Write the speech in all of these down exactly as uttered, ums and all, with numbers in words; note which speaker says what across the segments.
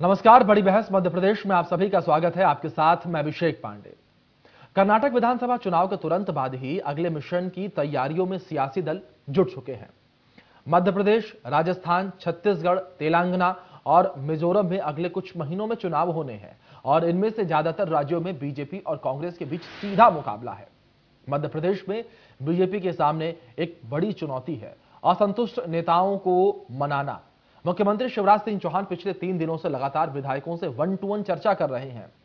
Speaker 1: नमस्कार। बड़ी बहस मध्य प्रदेश में आप सभी का स्वागत है। आपके साथ मैं अभिषेक पांडे। कर्नाटक विधानसभा चुनाव के तुरंत बाद ही अगले मिशन की तैयारियों में सियासी दल जुट चुके हैं। मध्य प्रदेश, राजस्थान, छत्तीसगढ़, तेलंगाना और मिजोरम में अगले कुछ महीनों में चुनाव होने हैं और इनमें से ज्यादातर राज्यों में बीजेपी और कांग्रेस के बीच सीधा मुकाबला है। मध्य प्रदेश में बीजेपी के सामने एक बड़ी चुनौती है, असंतुष्ट नेताओं को मनाना। मुख्यमंत्री शिवराज सिंह चौहान पिछले तीन दिनों से लगातार विधायकों से वन टू वन चर्चा कर रहे हैं।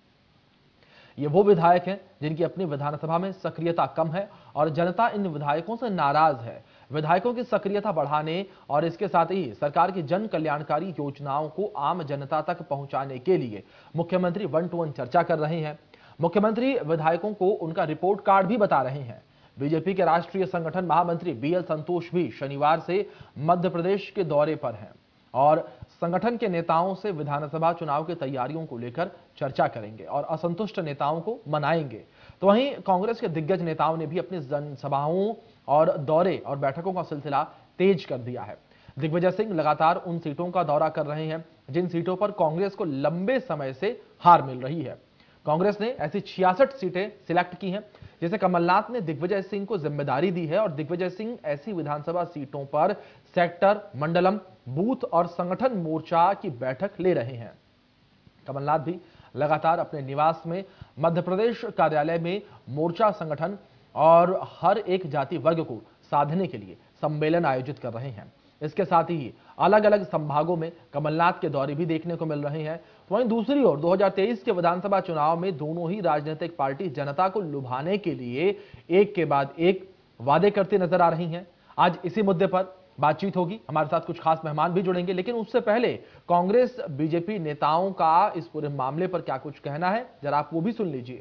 Speaker 1: ये वो विधायक हैं जिनकी अपनी विधानसभा में सक्रियता कम है और जनता इन विधायकों से नाराज है। विधायकों की सक्रियता बढ़ाने और इसके साथ ही सरकार की जन कल्याणकारी योजनाओं को आम जनता तक पहुंचाने के लिए मुख्यमंत्री वन टू वन चर्चा कर रहे हैं। मुख्यमंत्री विधायकों को उनका रिपोर्ट कार्ड भी बता रहे हैं। बीजेपी के राष्ट्रीय संगठन महामंत्री बी एल संतोष भी शनिवार से मध्य प्रदेश के दौरे पर हैं और संगठन के नेताओं से विधानसभा चुनाव की तैयारियों को लेकर चर्चा करेंगे और असंतुष्ट नेताओं को मनाएंगे। तो वहीं कांग्रेस के दिग्गज नेताओं ने भी अपनी जनसभाओं और दौरे और बैठकों का सिलसिला तेज कर दिया है। दिग्विजय सिंह लगातार उन सीटों का दौरा कर रहे हैं जिन सीटों पर कांग्रेस को लंबे समय से हार मिल रही है। कांग्रेस ने ऐसी छियासठ सीटें सिलेक्ट की हैं जिसे कमलनाथ ने दिग्विजय सिंह को जिम्मेदारी दी है और दिग्विजय सिंह ऐसी विधानसभा सीटों पर सेक्टर, मंडलम, बूथ और संगठन मोर्चा की बैठक ले रहे हैं। कमलनाथ भी लगातार अपने निवास में मध्य प्रदेश कार्यालय में मोर्चा संगठन और हर एक जाति वर्ग को साधने के लिए सम्मेलन आयोजित कर रहे हैं। इसके साथ ही अलग अलग संभागों में कमलनाथ के दौरे भी देखने को मिल रहे हैं। तो वहीं दूसरी ओर दो हज़ार तेईस के विधानसभा चुनाव में दोनों ही राजनीतिक पार्टी जनता को लुभाने के लिए एक के बाद एक वादे करती नजर आ रही हैं। आज इसी मुद्दे पर बातचीत होगी। हमारे साथ कुछ खास मेहमान भी जुड़ेंगे, लेकिन उससे पहले कांग्रेस बीजेपी नेताओं का इस पूरे मामले पर क्या कुछ कहना है, जरा आप वो भी सुन लीजिए।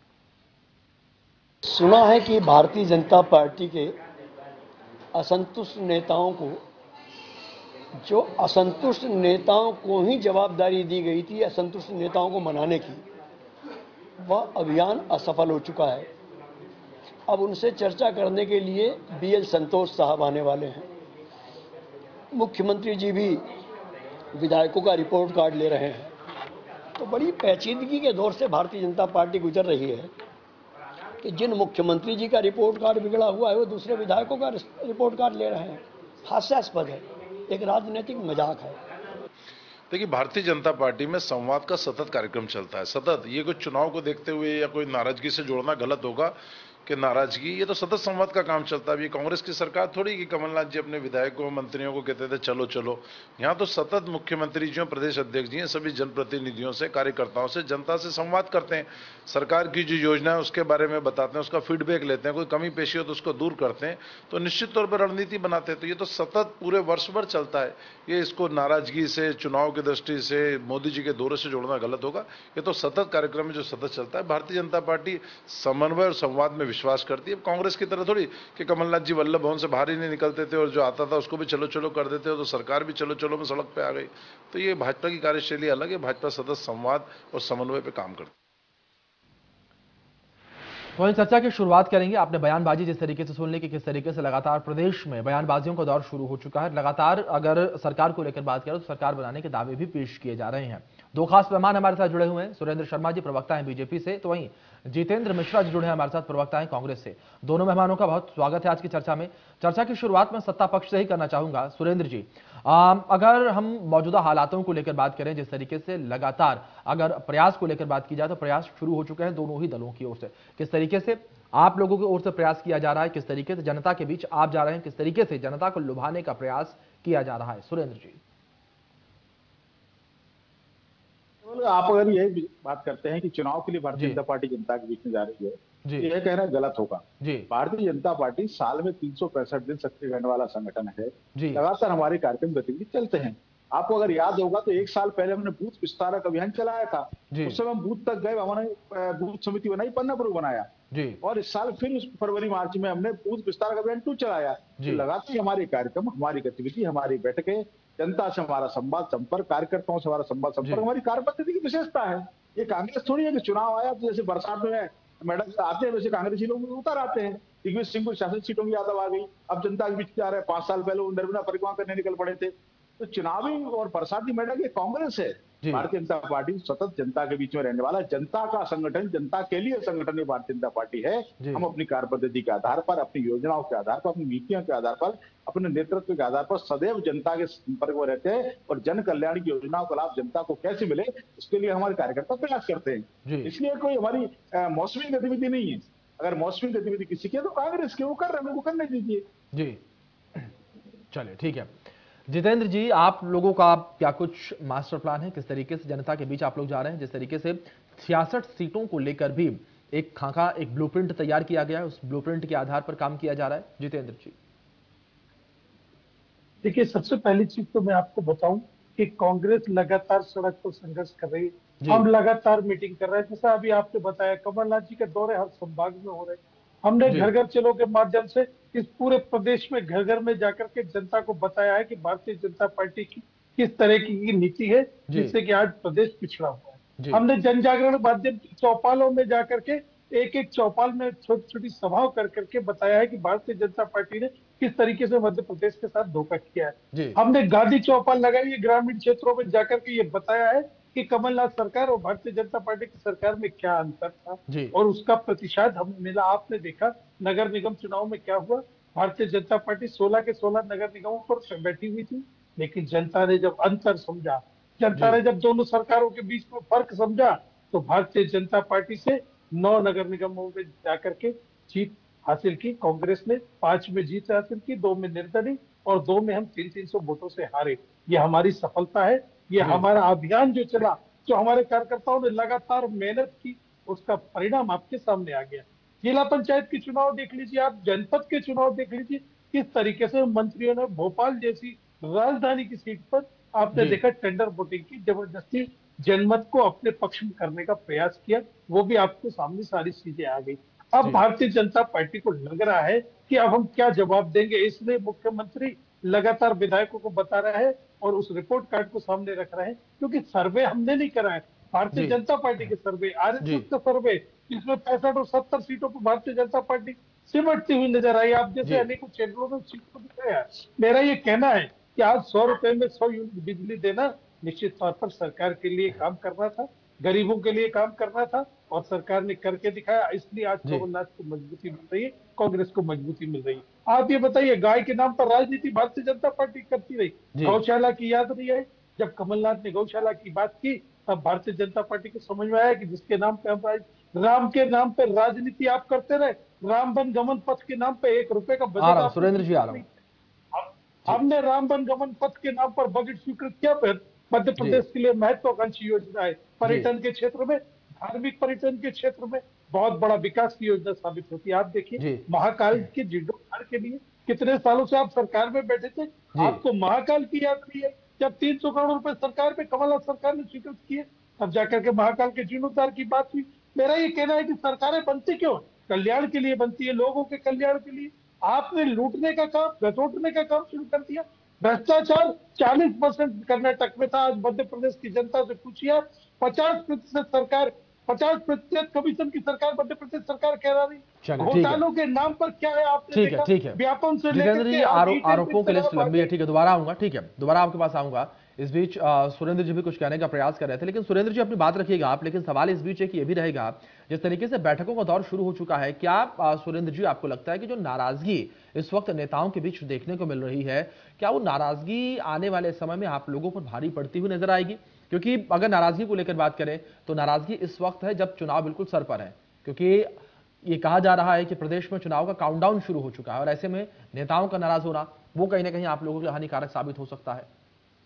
Speaker 2: सुना है कि भारतीय जनता पार्टी के असंतुष्ट नेताओं को जो असंतुष्ट नेताओं को ही जवाबदारी दी गई थी असंतुष्ट नेताओं को मनाने की, वह अभियान असफल हो चुका है। अब उनसे चर्चा करने के लिए बी एल संतोष साहब आने वाले हैं। मुख्यमंत्री जी भी विधायकों का रिपोर्ट कार्ड ले रहे हैं। तो बड़ी पेचीदगी के दौर से भारतीय जनता पार्टी गुजर रही है कि जिन मुख्यमंत्री जी का रिपोर्ट कार्ड बिगड़ा हुआ है वो दूसरे विधायकों का रिपोर्ट कार्ड ले रहे हैं। हास्यास्पद है, एक राजनीतिक मजाक है।
Speaker 3: देखिए, भारतीय जनता पार्टी में संवाद का सतत कार्यक्रम चलता है। सतत ये कोई चुनाव को देखते हुए या कोई नाराजगी से जोड़ना गलत होगा कि नाराजगी, ये तो सतत संवाद का काम चलता है। ये कांग्रेस की सरकार थोड़ी कि कमलनाथ जी अपने विधायकों मंत्रियों को कहते थे चलो चलो। यहाँ तो सतत मुख्यमंत्री जी, प्रदेश अध्यक्ष जी, सभी जनप्रतिनिधियों से, कार्यकर्ताओं से, जनता से संवाद करते हैं। सरकार की जो योजना है उसके बारे में बताते हैं, उसका फीडबैक लेते हैं, कोई कमी पेशी हो तो उसको दूर करते हैं, तो निश्चित तौर पर रणनीति बनाते हैं। तो ये तो सतत पूरे वर्ष भर चलता है। ये इसको नाराजगी से, चुनाव की दृष्टि से, मोदी जी के दौरे से जोड़ना गलत होगा। ये तो सतत कार्यक्रम है जो सतत चलता है। भारतीय जनता पार्टी समन्वय और संवाद में विश्वास करती है। कांग्रेस की तरह थोड़ी कि कमलनाथ जी वल्लभ भवन से बाहर ही नहीं निकलते थे और जो आता था उसको भी चलो चलो कर देते हो, तो सरकार भी चलो चलो में सड़क पे आ गई। तो ये भाजपा की कार्यशैली अलग है। भाजपा सतत संवाद और समन्वय पे काम करती है।
Speaker 1: वहीं चर्चा की शुरुआत करेंगे। आपने बयानबाजी जिस तरीके से सुन ली कि किस तरीके से लगातार प्रदेश में बयानबाजियों का दौर शुरू हो चुका है। लगातार अगर सरकार को लेकर बात करें तो सरकार बनाने के दावे भी पेश किए जा रहे हैं। दो खास मेहमान हमारे साथ जुड़े हुए हैं। सुरेंद्र शर्मा जी प्रवक्ता हैं बीजेपी से, तो वहीं जितेंद्र मिश्रा जी जुड़े हैं हमारे साथ, प्रवक्ता हैं कांग्रेस से। दोनों मेहमानों का बहुत स्वागत है आज की चर्चा में। चर्चा की शुरुआत में सत्ता पक्ष से ही करना चाहूंगा। सुरेंद्र जी, आ, अगर हम मौजूदा हालातों को लेकर बात करें, जिस तरीके से लगातार अगर प्रयास को लेकर बात की जाए तो प्रयास शुरू हो चुके हैं दोनों ही दलों की ओर से। किस तरीके से आप लोगों की ओर से प्रयास किया जा रहा है, किस तरीके से जनता के बीच आप जा रहे हैं, किस तरीके से जनता को लुभाने का प्रयास किया जा रहा है? सुरेंद्र जी,
Speaker 4: आप अगर यही बात करते हैं कि चुनाव के लिए भारतीय जनता पार्टी जनता के बीच में जा रही है, यह कहना गलत होगा। भारतीय जनता पार्टी साल में तीन सौ पैंसठ दिन सक्रिय रहने वाला संगठन है। लगातार हमारे कार्यक्रम गतिविधि चलते हैं। आपको अगर याद होगा तो एक साल पहले हमने बूथ विस्तारक अभियान चलाया था। उस समय हम बूथ तक गए, हमने बूथ समिति बनाई, पन्नापुर बनाया और इस साल फिर उस फरवरी मार्च में हमने बूथ विस्तारक अभियान टू चलाया। तो लगातार हमारे कार्यक्रम, हमारी गतिविधि, हमारी बैठकें, जनता से हमारा संवाद संपर्क, कार्यकर्ताओं से हमारा संवाद संपर्क हमारी कार्यपद्धति की विशेषता है। ये कांग्रेस थोड़ी है कि चुनाव आया तो जैसे बरसात में मैडम आते हैं वैसे कांग्रेसी लोग उतर आते हैं। दिग्विजय सिंह को शासन सीटों की यादव आ गई, अब जनता के बीच जा रहे हैं। पांच साल पहले वो निर्मला परिक्रमा करने निकल पड़े थे। तो चुनावी और प्रसादी मेडल ये कांग्रेस है। भारतीय जनता पार्टी सतत जनता के बीच में रहने वाला जनता का संगठन, जनता के लिए संगठन भारतीय जनता पार्टी है। हम अपनी कार्य पद्धति के आधार पर, अपनी योजनाओं के आधार पर, अपनी नीतियों के आधार पर, अपने नेतृत्व के आधार पर सदैव जनता के संपर्क में रहते हैं और जन कल्याण की योजनाओं का लाभ जनता को कैसे मिले इसके लिए हमारे कार्यकर्ता प्रयास करते हैं। इसलिए कोई हमारी मौसमी गतिविधि नहीं है। अगर मौसमी गतिविधि किसी की है तो कांग्रेस के, वो कर रहे हैं, उनको करने दीजिए।
Speaker 1: जी चलिए ठीक है। जितेंद्र जी, आप लोगों का क्या कुछ मास्टर प्लान है, किस तरीके से जनता के बीच आप लोग जा रहे हैं? जिस तरीके से छियासठ सीटों को लेकर भी एक खाका, एक ब्लूप्रिंट तैयार किया गया है, उस ब्लूप्रिंट के आधार पर काम किया जा रहा है। जितेंद्र जी
Speaker 5: देखिए, सबसे पहली चीज तो मैं आपको बताऊं कि कांग्रेस लगातार सड़क पर संघर्ष कर रही है। हम लगातार मीटिंग कर रहे हैं। जैसा अभी आपने बताया, कमलनाथ जी के दौरे हर संभाग में हो रहे हैं। हमने घर घर चलो के माध्यम से इस पूरे प्रदेश में घर घर में जाकर के जनता को बताया है कि भारतीय जनता पार्टी की किस तरह की नीति है, जिससे कि आज प्रदेश पिछड़ा हुआ है। हमने जन जागरण माध्यम चौपालों में जाकर के एक एक चौपाल में छोटी छोटी सभाओं कर करके बताया है कि भारतीय जनता पार्टी ने किस तरीके से मध्य प्रदेश के साथ धोखा किया है। हमने गांधी चौपाल लगाई है, ग्रामीण क्षेत्रों में जाकर के ये बताया है कि कमलनाथ सरकार और भारतीय जनता पार्टी की सरकार में क्या अंतर था और उसका प्रतिशत हमें मिला। आपने देखा नगर निगम चुनाव में क्या हुआ। भारतीय जनता पार्टी सोलह के सोलह नगर निगमों पर बैठी हुई थी, लेकिन जनता ने जब अंतर समझा, जनता ने जब दोनों सरकारों के बीच में फर्क समझा, तो भारतीय जनता पार्टी से नौ नगर निगमों में जाकर के जीत हासिल की। कांग्रेस ने पांच में जीत हासिल की, दो में निर्दलीय और दो में हम तीन तीन सौ वोटों से हारे। ये हमारी सफलता है। ये हमारा अभियान जो चला, जो हमारे कार्यकर्ताओं ने लगातार मेहनत की, उसका परिणाम आपके सामने आ गया। जिला पंचायत के चुनाव देख लीजिए आप, जनपद के चुनाव देख लीजिए, किस तरीके से मंत्रियों ने भोपाल जैसी राजधानी की सीट पर आपने देखा टेंडर वोटिंग की, जबरदस्ती जनमत को अपने पक्ष में करने का प्रयास किया। वो भी आपके सामने सारी चीजें आ गई। अब भारतीय जनता पार्टी को लग रहा है कि अब हम क्या जवाब देंगे, इसलिए मुख्यमंत्री लगातार विधायकों को बता रहा है और उस रिपोर्ट कार्ड को सामने रख रहे हैं, क्योंकि सर्वे हमने नहीं करा है। भारतीय जनता पार्टी के सर्वे, आरएसएस का सर्वे, जिसमें पैंसठ और सत्तर सीटों पर भारतीय जनता पार्टी सिमटती हुई नजर आई। आप जैसे अनेकों चैनलों में सीट को दिखाया। मेरा ये कहना है कि आज सौ रुपए में सौ यूनिट बिजली देना निश्चित तौर पर सरकार के लिए काम करना था, गरीबों के लिए काम करना था और सरकार ने करके दिखाया। इसलिए आज कमलनाथ को मजबूती मिल रही है, कांग्रेस को मजबूती मिल रही है। आप ये बताइए, गाय के नाम पर राजनीति भारतीय जनता पार्टी करती रही, गौशाला की याद नहीं है? जब कमलनाथ ने गौशाला की बात की, तब भारतीय जनता पार्टी को समझ में आया कि जिसके नाम पे हम राम के नाम पे राजनीति आप करते रहे, राम वन गमन पथ के नाम पे एक रुपए का बजट,
Speaker 1: सुरेंद्र जी आ रहा हूं,
Speaker 5: हमने राम वन गमन पथ के नाम पर बजट स्वीकृत किया। फिर मध्य प्रदेश के लिए महत्वाकांक्षी योजना है, पर्यटन के क्षेत्र में, धार्मिक पर्यटन के क्षेत्र में बहुत बड़ा विकास की योजना साबित होती है। आप देखिए महाकाल के जीर्णोद्धार के लिए कितने सालों से आप सरकार में बैठे थे, आपको महाकाल की याद नहीं है? जब तीन सौ करोड़ रुपए सरकार में कमलनाथ सरकार ने स्वीकृत किए, तब जाकर के महाकाल के जीर्णोद्धार की बात हुई। मेरा ये कहना है कि सरकारें बनती क्यों? कल्याण के लिए बनती है, लोगों के कल्याण के लिए। आपने लूटने का काम, घसोटने का काम शुरू कर दिया। भ्रष्टाचार चालीस परसेंट कर्नाटक में था, आज मध्य प्रदेश की जनता से पूछिए, पचास प्रतिशत सरकार, पचास प्रतिशत कमीशन की सरकार मध्य प्रदेश सरकार कह रही। घोटालों के नाम पर क्या है आपने
Speaker 1: देखा? ठीक है,
Speaker 5: व्यापम से
Speaker 1: लेकर के आरोपों की लिस्ट लंबी है। ठीक है, दोबारा आऊंगा। ठीक है, दोबारा आपके पास आऊंगा। इस बीच सुरेंद्र जी भी कुछ कहने का प्रयास कर रहे थे, लेकिन सुरेंद्र जी अपनी बात रखिएगा आप। लेकिन सवाल इस बीच है कि ये भी रहेगा, जिस तरीके से बैठकों का दौर शुरू हो चुका है, क्या सुरेंद्र जी आपको लगता है कि जो नाराजगी इस वक्त नेताओं के बीच देखने को मिल रही है, क्या वो नाराजगी आने वाले समय में आप लोगों पर भारी पड़ती हुई नजर आएगी? क्योंकि अगर नाराजगी को लेकर बात करें तो नाराजगी इस वक्त है जब चुनाव बिल्कुल सर पर है, क्योंकि ये कहा जा रहा है कि प्रदेश में चुनाव का काउंटडाउन शुरू हो चुका है और ऐसे में नेताओं का नाराज होना वो कहीं ना कहीं आप लोगों के लिए हानिकारक साबित हो सकता है।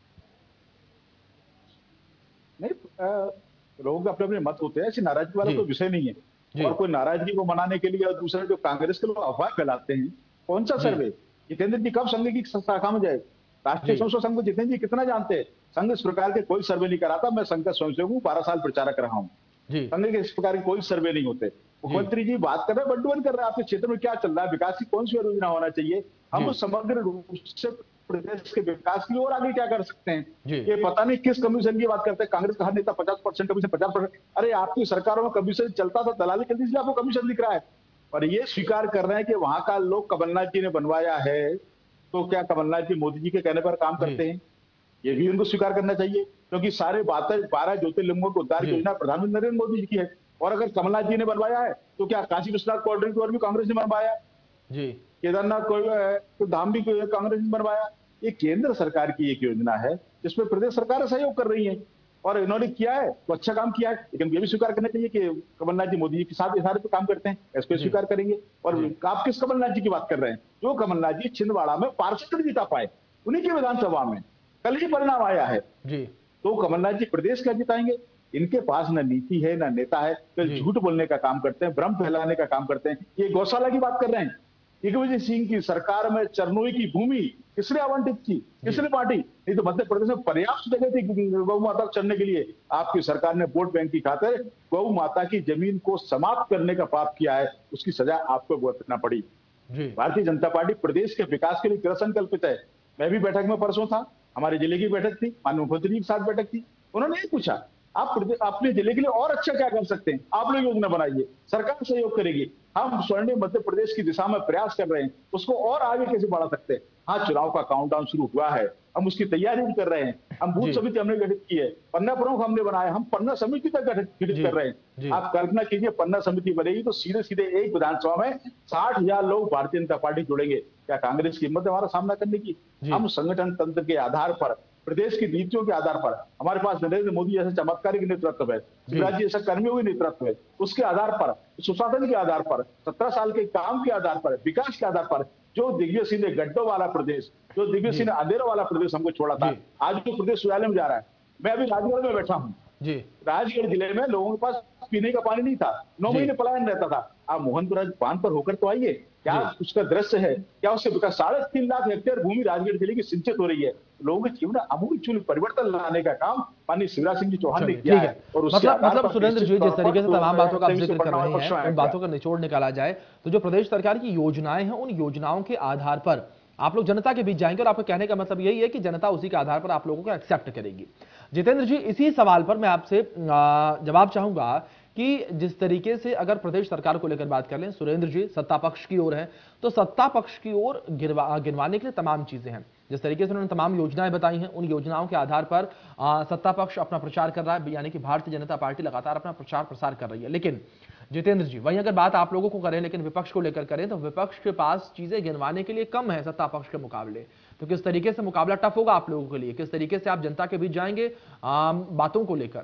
Speaker 4: नहीं, लोग अपने अपने मत होते हैं, ऐसी नाराजगी वाला कोई विषय नहीं है। और कोई नाराजगी को मनाने के लिए और दूसरे जो कांग्रेस के लोग अफवाह फैलाते हैं, कौन सा सर्वे? जितेंद्र जी कब संघ की शाखा में जाए? राष्ट्रीय स्वयंसेवक संघ को जितेंद्र जी कितना जानते हैं? संघ इस प्रकार के कोई सर्वे नहीं कराता। मैं संघ का स्वयंसेवक हूँ, बारह साल प्रचारक रहा हूँ। संघ के इस प्रकार के कोई सर्वे नहीं होते। मुख्यमंत्री जी बात कर रहे हैं, बंटवारा कर रहे हैं, आपके क्षेत्र में क्या चल रहा है, विकास की कौन सी योजना होना चाहिए, हम समग्र रूप से प्रदेश के विकास की और आगे क्या कर सकते हैं, ये पता नहीं किस कमीशन की बात करते हैं। कांग्रेस का हर नेता पचास परसेंट कमीशन, पचास परसेंट। अरे आपकी सरकारों में कमीशन चलता था, दलाली कर दीजिए, आपको कमीशन दिख रहा है। और ये स्वीकार कर रहे हैं कि वहां का लोग कमलनाथ जी ने बनवाया है, तो क्या कमलनाथ जी मोदी जी के कहने पर काम करते हैं? ये भी उनको स्वीकार करना चाहिए, क्योंकि सारे बातें बारह ज्योतिर्लिंगों को उद्धार की योजना प्रधानमंत्री नरेंद्र मोदी जी की है। और अगर कमलनाथ जी ने बनवाया है तो क्या काशी विश्वनाथ कॉरिडोर भी कांग्रेस ने बनवाया जी, केदारनाथ को धाम भी कांग्रेस ने बनवाया। ये केंद्र सरकार की एक योजना है जिसमें प्रदेश सरकार सहयोग कर रही है और इन्होंने किया है तो अच्छा काम किया है, लेकिन ये भी स्वीकार करना चाहिए कि कमलनाथ जी मोदी जी के साथ इशारे पे काम करते हैं, इसको स्वीकार करेंगे। और आप किस कमलनाथ जी की बात कर रहे हैं? जो कमलनाथ जी छिंदवाड़ा में पार्षद नहीं जिता पाए, उन्हीं की विधानसभा में कल ही परिणाम आया है जी, तो कमलनाथ जी प्रदेश क्या जिताएंगे? इनके पास न नीति है न नेता है, तो झूठ बोलने का काम करते हैं, भ्रम फैलाने का काम करते हैं। ये गौशाला की बात कर रहे हैं, दिग्विजय सिंह की सरकार में चरनोई की भूमि किसने आवंटित की, किसने बांटी? नहीं तो मध्य प्रदेश में पर्याप्त जगह थी गौ माता को चरने के लिए। आपकी सरकार ने वोट बैंक की खातिर गौ माता की जमीन को समाप्त करने का पाप किया है, उसकी सजा आपको भुगतना पड़ी। भारतीय जनता पार्टी प्रदेश के विकास के लिए कृत संकल्पित है। मैं भी बैठक में परसों था, हमारे जिले की बैठक थी, माननीय मुख्यमंत्री के साथ बैठक थी। उन्होंने ये पूछा आप अपने जिले के लिए और अच्छा क्या कर सकते हैं, आप लोग योजना बनाइए, सरकार सहयोग करेगी। हम स्वर्णिम मध्य प्रदेश की दिशा में प्रयास कर रहे हैं, उसको और आगे कैसे बढ़ा सकते हैं। हाँ, चुनाव का काउंटडाउन शुरू हुआ है, हम उसकी तैयारी भी कर रहे हैं। हम बूथ समिति हमने गठित की है, पन्ना प्रमुख हमने बनाए, हम पन्ना समिति तक गठित कर रहे हैं। आप कल्पना कीजिए पन्ना समिति बनेगी तो सीधे सीधे एक विधानसभा में साठ हजार लोग भारतीय जनता पार्टी जुड़ेंगे। क्या कांग्रेस की हिम्मत है हमारा सामना करने की? हम संगठन तंत्र के आधार पर, प्रदेश की नीतियों के आधार पर, हमारे पास नरेंद्र मोदी जैसे चमत्कारिक नेतृत्व है, शिवराज जी जैसा कर्मियों के नेतृत्व है, उसके आधार पर, सुशासन के आधार पर, सत्रह साल के काम के आधार पर, विकास के आधार पर, जो दिग्विजय सिंह ने गड्ढों वाला प्रदेश, जो दिग्विजय सिंह ने अंधेरों वाला प्रदेश हमको छोड़ा था, आज जो प्रदेश सुयाले में जा रहा है। मैं अभी राजगढ़ में बैठा हूँ जी, राजगढ़ जिले में लोगों के पास पीने का पानी नहीं था, नौ महीने पलायन रहता था। आप मोहनपुरा बांध पर होकर तो आइए, क्या उसका दृश्य है, क्या उसके विकास? साढ़े तीन लाख हेक्टेयर भूमि राजगढ़ जिले की सिंचित हो रही है। लोगों के जीवन में आमूल परिवर्तन लाने का काम माननीय शिवराज सिंह जी चौहान ने किया है। और
Speaker 1: मतलब मतलब सुरेंद्र जी, जिस तरीके से तमाम बातों का आप जिक्र कर रहे हैं, उन बातों का निचोड़ निकाला जाए तो जो प्रदेश सरकार की योजनाएं हैं, उन योजनाओं के आधार पर आप लोग जनता के बीच जाएंगे और आपको कहने का मतलब यही है कि जनता उसी के आधार पर आप लोगों को एक्सेप्ट करेगी। जितेंद्र जी, इसी सवाल पर मैं आपसे जवाब चाहूंगा कि जिस तरीके से अगर प्रदेश सरकार को लेकर बात कर लें, सुरेंद्र जी सत्ता पक्ष की ओर है, तो सत्ता पक्ष की ओर गिरवा गिनवाने के लिए तमाम चीजें हैं। जिस तरीके से उन्होंने तमाम योजनाएं बताई हैं, उन योजनाओं के आधार पर आ, सत्ता पक्ष अपना प्रचार कर रहा है, यानी कि भारतीय जनता पार्टी लगातार अपना प्रचार प्रसार कर रही है। लेकिन जितेंद्र जी, वहीं अगर बात आप लोगों को करें, लेकिन विपक्ष को लेकर करें, तो विपक्ष के पास चीजें गिनवाने के लिए कम है सत्ता पक्ष के मुकाबले। तो किस तरीके से मुकाबला टफ होगा आप लोगों के लिए? किस तरीके से आप जनता के बीच जाएंगे आम बातों को लेकर?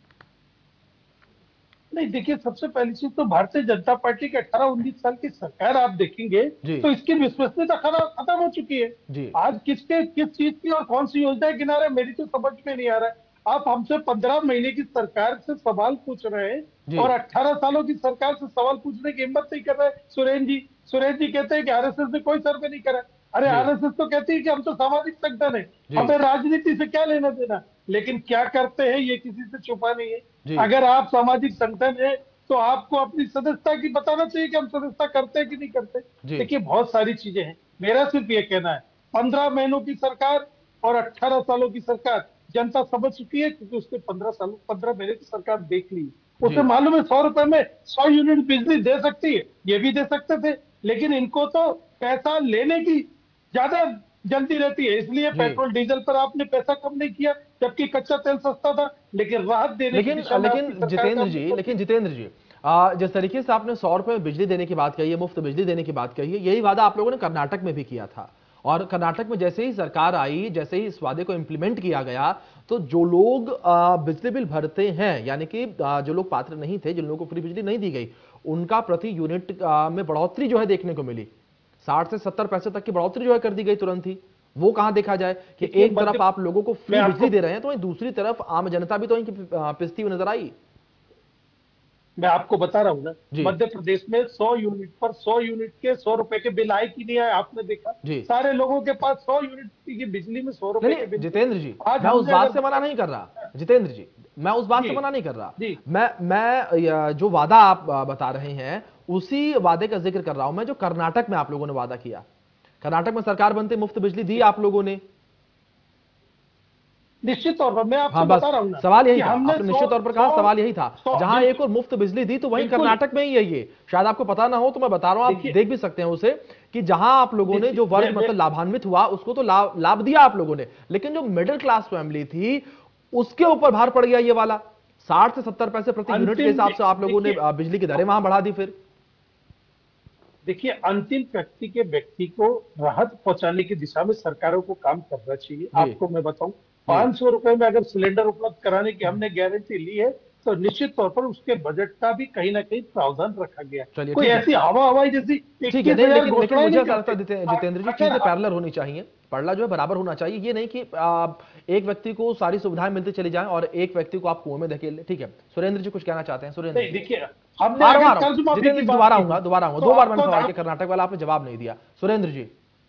Speaker 5: नहीं, देखिए, सबसे पहली चीज तो भारतीय जनता पार्टी के अठारह उन्नीस साल की सरकार आप देखेंगे तो इसकी विश्वसनीयता खत्म हो चुकी है। आज किसके किस चीज की और कौन सी योजना गिना रहे, मेरी तो समझ में नहीं आ रहा है। आप हमसे पंद्रह महीने की सरकार से सवाल पूछ रहे हैं और अठारह सालों की सरकार से सवाल पूछने की हिम्मत नहीं कर रहे। सुरेंद्र जी सुरेंद्र जी कहते हैं कि आरएसएस ने कोई सर्वे नहीं करा। अरे आरएसएस तो कहती है कि हम तो सामाजिक संगठन है, हमें राजनीति से क्या लेना देना, लेकिन क्या करते हैं ये किसी से छुपा नहीं है। अगर आप सामाजिक संगठन है तो आपको अपनी सदस्यता की बताना चाहिए कि हम सदस्यता करते हैं कि नहीं करते। देखिए, बहुत सारी चीजें हैं। मेरा सिर्फ ये कहना है, पंद्रह महीनों की सरकार और अठारह सालों की सरकार जनता समझ चुकी है, क्योंकि उसके पंद्रह सालों पंद्रह महीने की सरकार देख ली। उसे मालूम है सौ रुपए में सौ यूनिट बिजली दे सकती है, ये भी दे सकते थे, लेकिन इनको तो पैसा लेने की ज्यादा जल्दी रहती है, इसलिए पेट्रोल डीजल पर आपने पैसा कम नहीं किया, जबकि कच्चा तेल सस्ता था, लेकिन राहत देने
Speaker 1: लेकिन लेकिन जितेंद्र जी लेकिन जितेंद्र जी आ, जिस तरीके से आपने सौ रुपए बिजली देने की बात कही है, मुफ्त बिजली देने की बात कही है, यही वादा आप लोगों ने कर्नाटक में भी किया था। और कर्नाटक में जैसे ही सरकार आई, जैसे ही इस वादे को इंप्लीमेंट किया गया, तो जो लोग बिजली बिल भरते हैं, यानी कि जो लोग पात्र नहीं थे, जिन लोगों को फ्री बिजली नहीं दी गई, उनका प्रति यूनिट में बढ़ोतरी जो है देखने को मिली। साठ से सत्तर पैसे तक की बढ़ोतरी जो है कर दी गई तुरंत ही। वो कहां देखा जाए कि एक तरफ आप लोगों को फ्री बिजली दे रहे हैं, तो दूसरी तरफ आम जनता भी तो इनकी पिसती हुई नजर आई।
Speaker 5: मैं आपको बता रहा हूं ना, मध्य प्रदेश में सौ यूनिट पर सौ यूनिट के सौ रुपए के बिल आए कि नहीं आए, आपने देखा? सारे लोगों के पास सौ यूनिट की बिजली में सौ रुपए के बिल।
Speaker 1: जितेंद्र जी, मैं उस बात से मना नहीं कर रहा। जितेंद्र जी, मैं उस बात से मना नहीं कर रहा। मैं मैं जो वादा आप बता रहे हैं, उसी वादे का जिक्र कर रहा हूं मैं, जो कर्नाटक में आप लोगों ने वादा किया। कर्नाटक में सरकार बनते मुफ्त बिजली दी आप लोगों ने।
Speaker 5: निश्चित तौर पर मैं आपको
Speaker 1: हाँ,
Speaker 5: बता रहा हूँ ना,
Speaker 1: सवाल यही
Speaker 5: कि
Speaker 1: था,
Speaker 5: हमने
Speaker 1: आपने निश्चित तौर पर कहा, सवाल यही था, जहां एक और मुफ्त बिजली दी तो वहीं कर्नाटक में ही है। ये शायद आपको पता ना हो तो मैं बता रहा हूं, आप देख भी सकते हैं उसे, कि जहां आप लोगों ने जो वर्ग मतलब लाभान्वित हुआ उसको तो लाभ लाभ दिया आप लोगों ने, लेकिन जो मिडिल क्लास फैमिली थी उसके ऊपर भार पड़ गया ये वाला। साठ से सत्तर पैसे प्रति यूनिट के हिसाब से आप लोगों ने बिजली की दरें वहां बढ़ा दी। फिर
Speaker 5: देखिए, अंतिम व्यक्ति के व्यक्ति को राहत पहुंचाने की दिशा में सरकारों को काम करना चाहिए। आपको मैं बताऊं, पांच सौ रुपए में अगर सिलेंडर उपलब्ध कराने की हमने गारंटी ली है तो निश्चित तौर पर उसके बजट का भी कहीं ना कहीं प्रावधान रखा गया। कोई ऐसी हवा हवाई जैसी
Speaker 1: ठीक है, नहीं, लेकिन लेकिन मुझे ऐसा लगता है जितेंद्र जी, चीजें पैरेलल होनी चाहिए, पड़ला जो है बराबर होना चाहिए। ये नहीं कि आ, एक व्यक्ति को सारी सुविधाएं मिलती चली जाएं और एक व्यक्ति को आप कुएं में धकेल लें। ठीक है, सुरेंद्र जी कुछ कहना चाहते हैं? सुरेंद्र
Speaker 5: देखिए,
Speaker 1: जितेंद्र दोबारा आऊंगा दोबारा आऊंगा दो बार मैंने सवाल किया कर्नाटक वाला, आपने जवाब नहीं दिया। सुरेंद्र जी,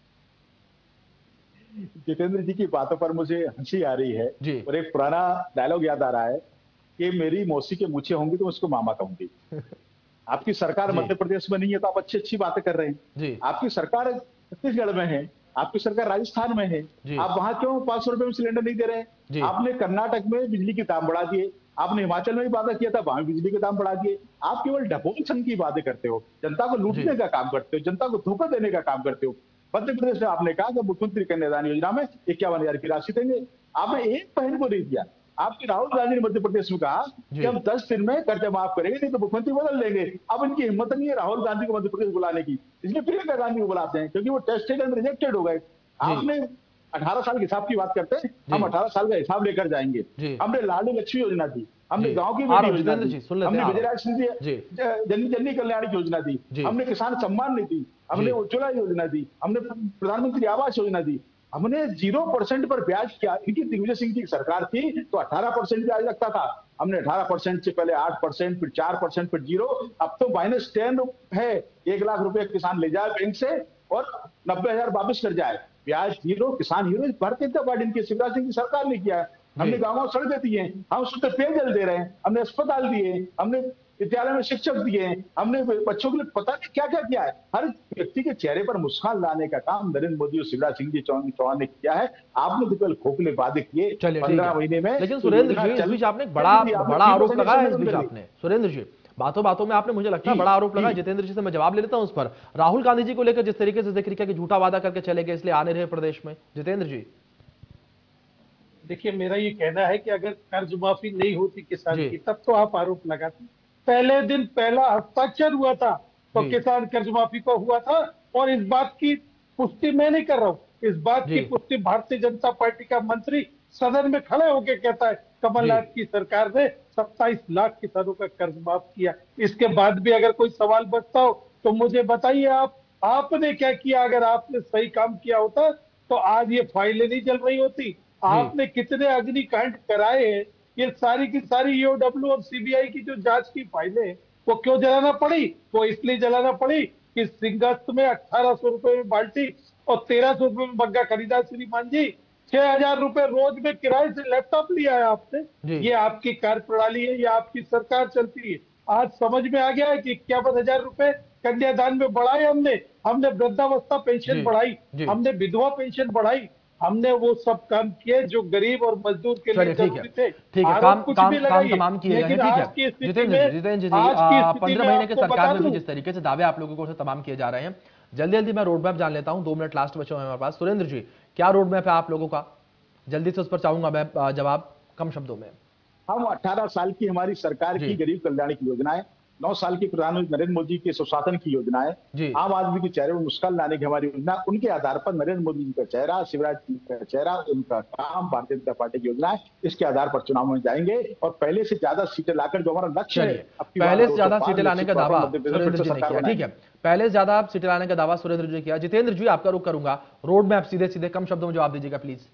Speaker 4: जितेंद्र जी की बातों पर मुझे हंसी आ रही है जी। और एक पुराना डायलॉग याद आ रहा है कि मेरी मौसी के मूछें होंगी तो उसको मामा कहूंगी। आपकी सरकार मध्य प्रदेश में नहीं है तो आप अच्छी अच्छी बातें कर रहे हैं जी। आपकी सरकार छत्तीसगढ़ में है, आपकी सरकार राजस्थान में है, आप वहां क्यों पांच सौ रुपए में सिलेंडर नहीं दे रहे हैं? आपने कर्नाटक में बिजली के दाम बढ़ा दिए, आपने हिमाचल में भी वादा किया था, वहां बिजली के दाम बढ़ा दिए। आप केवल ढकोलछन की बातें करते हो, जनता को लूटने का काम करते हो, जनता को धोखा देने का काम करते हो। मध्य प्रदेश में आपने कहा कि मुख्यमंत्री कन्यादान योजना में इक्यावन हजार की राशि देंगे, आपने एक बहन को नहीं दिया। आपकी राहुल गांधी ने मध्य प्रदेश में कहा कि हम दस दिन में कर्जा माफ करेंगे, नहीं तो मुख्यमंत्री बदल देंगे। अब इनकी हिम्मत नहीं है राहुल गांधी को मध्य प्रदेश बुलाने की, इसलिए प्रियंका गांधी को बुलाते हैं क्योंकि वो टेस्टेड एंड रिजेक्टेड हो गए। आपने अठारह साल के हिसाब की बात करते हैं, हम अठारह साल का हिसाब लेकर जाएंगे। हमने लाडली लक्ष्मी योजना दी, हमने गांव की बेटी योजना दी, हमने विजय जननी जननी कल्याण योजना दी, हमने किसान सम्मान निधि, हमने उज्ज्वला योजना दी, हमने प्रधानमंत्री आवास योजना दी, हमने जीरो परसेंट पर ब्याज किया। इनकी दिग्विजय सिंह की सरकार थी तो अठारह परसेंट ब्याज लगता था, हमने अठारह परसेंट से पहले आठ परसेंट, फिर चार परसेंट, फिर जीरो, अब तो माइनस टेन है। एक लाख रुपए किसान ले जाए बैंक से और नब्बे हजार वापिस कर जाए, ब्याज जीरो, किसान हीरो। भारतीय जनता पार्टी की शिवराज सिंह की सरकार ने किया है। हमने गाँव सड़कें दी हैं, हम शुद्ध पेयजल दे रहे हैं, हमने अस्पताल दिए, हमने विद्यालय में शिक्षक दिए, हमने बच्चों के लिए पता नहीं क्या क्या किया है। हर व्यक्ति के चेहरे पर मुस्कान लाने का काम नरेंद्र मोदी और शिवराज सिंह जी चौहान ने किया है। आपने तो केवल खोखले वादे किए पंद्रह महीने में।
Speaker 1: लेकिन सुरेंद्र जी, इस बीच आपने बड़ा बड़ा आरोप लगाया इस बीच आपने, सुरेंद्र जी बातों बातों में आपने मुझे लगता है बड़ा आरोप लगाया। जितेंद्र जी से मैं जवाब ले लेता हूं उस पर। राहुल गांधी जी को लेकर जिस तरीके से जिक्र किया कि झूठा वादा करके चले गए इसलिए आने रहे प्रदेश में, जितेंद्र जी
Speaker 5: देखिए, मेरा ये कहना है कि अगर कर्ज माफी नहीं होती किसान की तब तो आप आरोप लगाते। पहले दिन पहला हस्ताक्षर हुआ था तो किसान कर्ज माफी को हुआ था, और इस बात की पुष्टि मैं नहीं कर रहा हूँ, इस बात की पुष्टि भारतीय जनता पार्टी का मंत्री सदन में खड़े होकर कहता है कमलनाथ की सरकार ने सत्ताईस लाख किसानों का कर्ज माफ किया। इसके बाद भी अगर कोई सवाल बचता हो तो मुझे बताइए, आप आपने क्या किया? अगर आपने सही काम किया होता तो आज ये फाइलें नहीं चल रही होती। आपने कितने अग्निकांड कराए हैं, ये सारी की सारी ईओडब्ल्यू और सीबीआई की जो जांच की फाइलें वो क्यों जलाना पड़ी? वो इसलिए जलाना पड़ी कि सिंगस्त में अठारह सौ रुपए में बाल्टी और तेरह सौ रुपए में बग्गा खरीदा। श्रीमान जी, छह हजार रुपए रोज में किराए से लैपटॉप लिया है आपने। ये आपकी कार्य प्रणाली है, ये आपकी सरकार चलती है। आज समझ में आ गया है कि इक्यावन हजार रुपए कन्यादान में बढ़ाए हमने, हमने वृद्धावस्था पेंशन बढ़ाई, हमने विधवा पेंशन बढ़ाई, हमने वो सब काम किए जो गरीब और मजदूर के लिए जरूरी थे।
Speaker 1: ठीक है, काम काम काम तमाम किए गए हैं। ठीक है जितेंद्र जितेंद्र जी, पंद्रह महीने के सरकार में भी जिस तरीके से दावे आप लोगों को तमाम किए जा रहे हैं, जल्दी जल्दी मैं रोड मैप जान लेता हूं, दो मिनट लास्ट बचे हुए हमारे पास। सुरेंद्र जी, क्या रोड मैप है आप लोगों का? जल्दी से उस पर चाहूंगा मैं जवाब, कम शब्दों में।
Speaker 4: हम अठारह साल की हमारी सरकार की गरीब कल्याण की योजनाएं, नौ साल की प्रधानमंत्री नरेंद्र मोदी के सुशासन की योजनाएं, आम आदमी के चेहरे में मुस्कान लाने की हमारी योजना, उनके आधार पर नरेंद्र मोदी जी का चेहरा, शिवराज जी का चेहरा, उनका काम, भारतीय जनता पार्टी की योजनाएं, इसके आधार पर चुनाव में जाएंगे और पहले से ज्यादा सीटें लाकर जो हमारा लक्ष्य है,
Speaker 1: पहले से ज्यादा सीटें लाने का दावा सुरेंद्र जी ने किया। ठीक है, पहले से ज्यादा सीटें लाने का दावा सुरेंद्र जी ने किया। जितेंद्र जी, आपका रुख करूंगा, रोड मैप सीधे सीधे कम शब्दों में जवाब दीजिएगा प्लीज।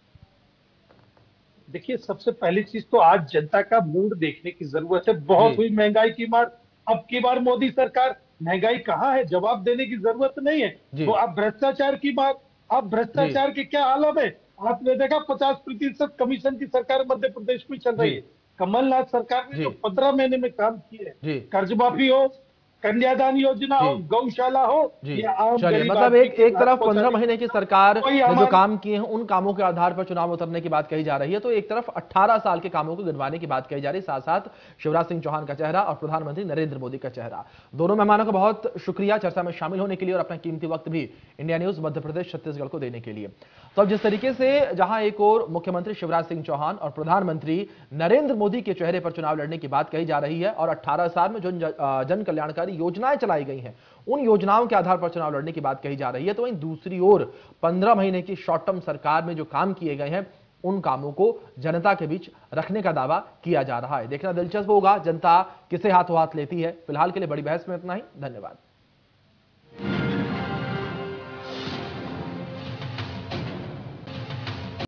Speaker 5: देखिए, सबसे पहली चीज तो आज जनता का मूड देखने की जरूरत है। बहुत हुई महंगाई की मार, अब की बार मोदी सरकार, महंगाई कहाँ है जवाब देने की जरूरत नहीं है। तो अब भ्रष्टाचार की बात, अब भ्रष्टाचार के क्या आलम है? आपने देखा पचास प्रतिशत कमीशन की सरकार मध्य प्रदेश में चल रही है। कमलनाथ सरकार ने जो पंद्रह महीने में काम किए, कर्ज माफी हो, कन्यादान योजना हो, गौशाला हो, या आम
Speaker 1: चलिए, मतलब एक एक तरफ पंद्रह महीने की सरकार ने जो काम किए हैं उन कामों के आधार पर चुनाव उतरने की बात कही जा रही है, तो एक तरफ अठारह साल के कामों को गिनवाने की बात कही जा रही है, साथ साथ शिवराज सिंह चौहान का चेहरा और प्रधानमंत्री नरेंद्र मोदी का चेहरा। दोनों मेहमानों का बहुत शुक्रिया चर्चा में शामिल होने के लिए और अपना कीमती वक्त भी इंडिया न्यूज मध्य प्रदेश छत्तीसगढ़ को देने के लिए। तो अब जिस तरीके से जहां एक और मुख्यमंत्री शिवराज सिंह चौहान और प्रधानमंत्री नरेंद्र मोदी के चेहरे पर चुनाव लड़ने की बात कही जा रही है और अठारह साल में जो जन कल्याणकारी योजनाएं चलाई गई हैं उन योजनाओं के आधार पर चुनाव लड़ने की बात कही जा रही है, तो वहीं दूसरी ओर पंद्रह महीने की शॉर्ट टर्म सरकार में जो काम किए गए हैं उन कामों को जनता के बीच रखने का दावा किया जा रहा है। देखना दिलचस्प होगा जनता किसे हाथों हाथ लेती है। फिलहाल के लिए बड़ी बहस में इतना ही। धन्यवाद।